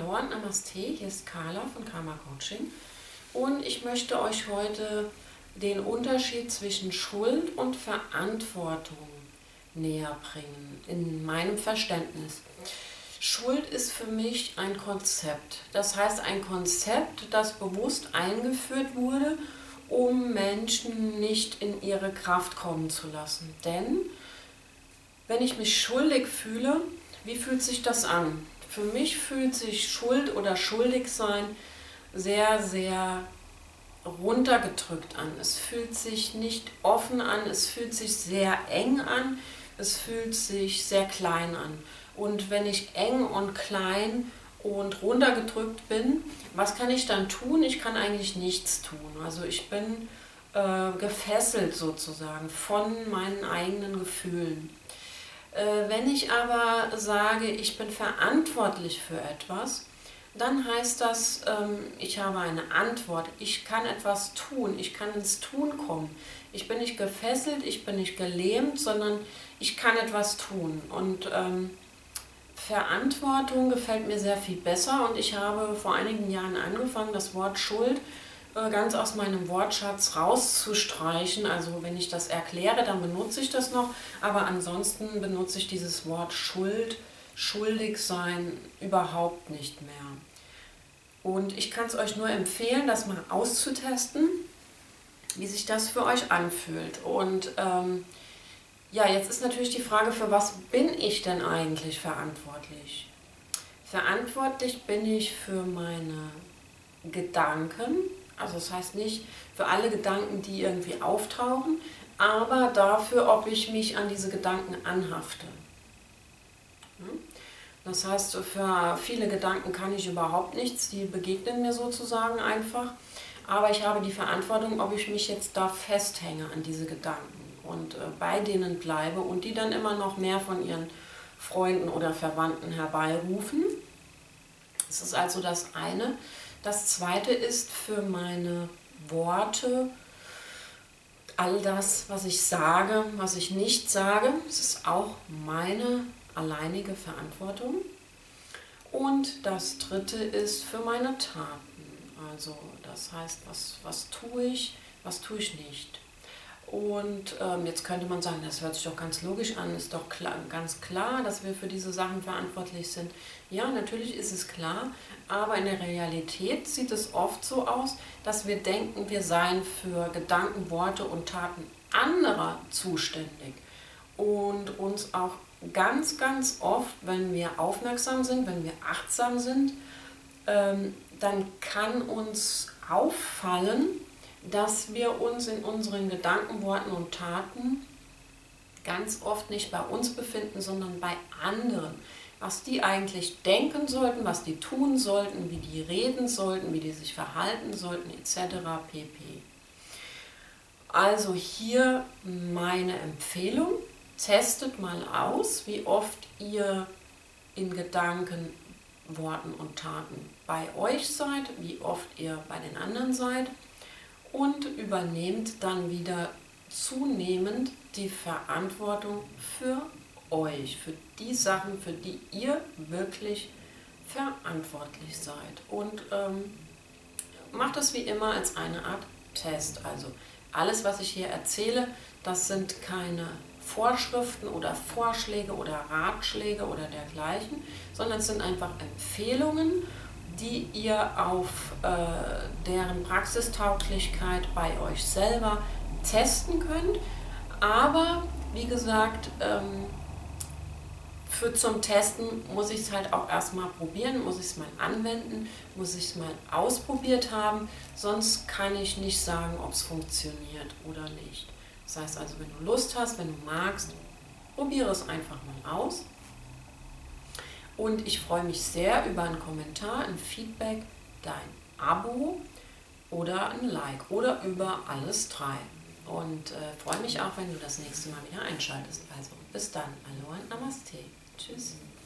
Hallo und Namaste, hier ist Carla von Karma Coaching und ich möchte euch heute den Unterschied zwischen Schuld und Verantwortung näher bringen, in meinem Verständnis. Schuld ist für mich ein Konzept, das heißt ein Konzept, das bewusst eingeführt wurde, um Menschen nicht in ihre Kraft kommen zu lassen. Denn wenn ich mich schuldig fühle, wie fühlt sich das an? Für mich fühlt sich Schuld oder Schuldigsein sehr, sehr runtergedrückt an. Es fühlt sich nicht offen an, es fühlt sich sehr eng an, es fühlt sich sehr klein an. Und wenn ich eng und klein und runtergedrückt bin, was kann ich dann tun? Ich kann eigentlich nichts tun. Also ich bin gefesselt sozusagen von meinen eigenen Gefühlen. Wenn ich aber sage, ich bin verantwortlich für etwas, dann heißt das, ich habe eine Antwort, ich kann etwas tun, ich kann ins Tun kommen. Ich bin nicht gefesselt, ich bin nicht gelähmt, sondern ich kann etwas tun. Und Verantwortung gefällt mir sehr viel besser und ich habe vor einigen Jahren angefangen, das Wort Schuld ganz aus meinem Wortschatz rauszustreichen. Also wenn ich das erkläre, dann benutze ich das noch, aber ansonsten benutze ich dieses Wort Schuld, schuldig sein überhaupt nicht mehr. Und ich kann es euch nur empfehlen, das mal auszutesten, wie sich das für euch anfühlt. Und ja, jetzt ist natürlich die Frage, für was bin ich denn eigentlich verantwortlich? Verantwortlich bin ich für meine Gedanken, also das heißt nicht für alle Gedanken, die irgendwie auftauchen, aber dafür, ob ich mich an diese Gedanken anhafte. Das heißt, für viele Gedanken kann ich überhaupt nichts, die begegnen mir sozusagen einfach, aber ich habe die Verantwortung, ob ich mich jetzt da festhänge an diese Gedanken und bei denen bleibe und die dann immer noch mehr von ihren Freunden oder Verwandten herbeirufen. Das ist also das eine. Das zweite ist für meine Worte, all das, was ich sage, was ich nicht sage, das ist auch meine alleinige Verantwortung. Und das dritte ist für meine Taten. Also das heißt, was tue ich nicht. Und jetzt könnte man sagen, das hört sich doch ganz logisch an, ist doch ganz klar, dass wir für diese Sachen verantwortlich sind. Ja, natürlich ist es klar, aber in der Realität sieht es oft so aus, dass wir denken, wir seien für Gedanken, Worte und Taten anderer zuständig. Und uns auch ganz, ganz oft, wenn wir aufmerksam sind, wenn wir achtsam sind, dann kann uns auffallen, dass wir uns in unseren Gedanken, Worten und Taten ganz oft nicht bei uns befinden, sondern bei anderen. Was die eigentlich denken sollten, was die tun sollten, wie die reden sollten, wie die sich verhalten sollten, etc. pp. Also hier meine Empfehlung, testet mal aus, wie oft ihr in Gedanken, Worten und Taten bei euch seid, wie oft ihr bei den anderen seid. Und übernehmt dann wieder zunehmend die Verantwortung für euch, für die Sachen, für die ihr wirklich verantwortlich seid. Und macht das wie immer als eine Art Test. Also alles, was ich hier erzähle, das sind keine Vorschriften oder Vorschläge oder Ratschläge oder dergleichen, sondern es sind einfach Empfehlungen, die ihr auf deren Praxistauglichkeit bei euch selber testen könnt. Aber wie gesagt, zum Testen muss ich es halt auch erstmal probieren, muss ich es mal anwenden, muss ich es mal ausprobiert haben, sonst kann ich nicht sagen, ob es funktioniert oder nicht. Das heißt also, wenn du Lust hast, wenn du magst, probiere es einfach mal aus. Und ich freue mich sehr über einen Kommentar, ein Feedback, dein Abo oder ein Like oder über alles drei. Und freue mich auch, wenn du das nächste Mal wieder einschaltest. Also bis dann. Aloha und Namaste. Tschüss.